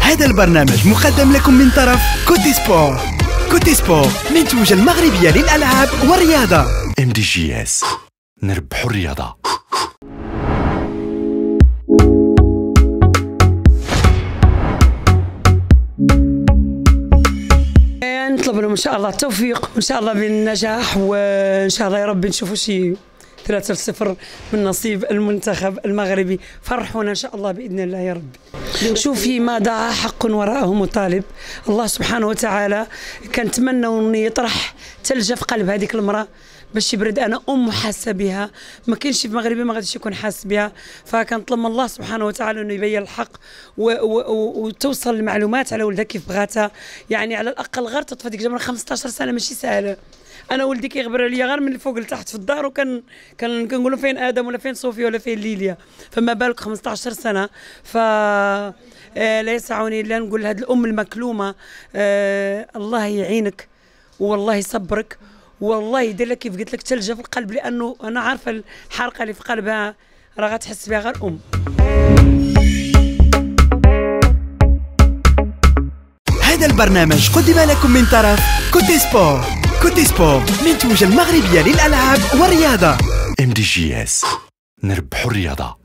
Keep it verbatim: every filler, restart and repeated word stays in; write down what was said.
هذا البرنامج مقدم لكم من طرف كوتي سبور. كوتي سبور منتوجة المغربية للألعاب والرياضة. ام دي جي اس، نربحوا الرياضة. نطلب لهم ان شاء الله التوفيق وان شاء الله بالنجاح، وان شاء الله يا رب نشوفوا شي ثلاثة صفر من نصيب المنتخب المغربي. فرحونا ان شاء الله باذن الله يا رب. شوفي ما ضاع حق وراءه مطالب. الله سبحانه وتعالى كنتمنوا ان يطرح ثلجه في قلب هذيك المراه باش يبرد. انا ام حاسه بها، ما كاينش في مغربي ما غاديش يكون حاس بها، فكنطلب من الله سبحانه وتعالى انه يبين الحق وتوصل المعلومات على ولدها كيف بغاتها. يعني على الاقل غير تطفى ديك الجمره خمسطاش سنه ماشي سهله. انا ولدي كيغبر عليا غير من الفوق لتحت في الدار، وكان كان كنقول له فين ادم ولا فين صوفيا ولا فين ليليا، فما بالك خمسطاش سنه. ف لا يسعني الا نقول لهذه الام المكلومه آه الله يعينك والله يصبرك والله يدير لك كيف قلت لك ثلجه في القلب، لانه انا عارفه الحرقه اللي في قلبها راه غتحس بها غير ام. هذا البرنامج قدم لكم من طرف كوتي سبور. كوتي سبور منتوجة المغربية للألعاب والرياضة. ام دي جي اس، نربحوا الرياضة.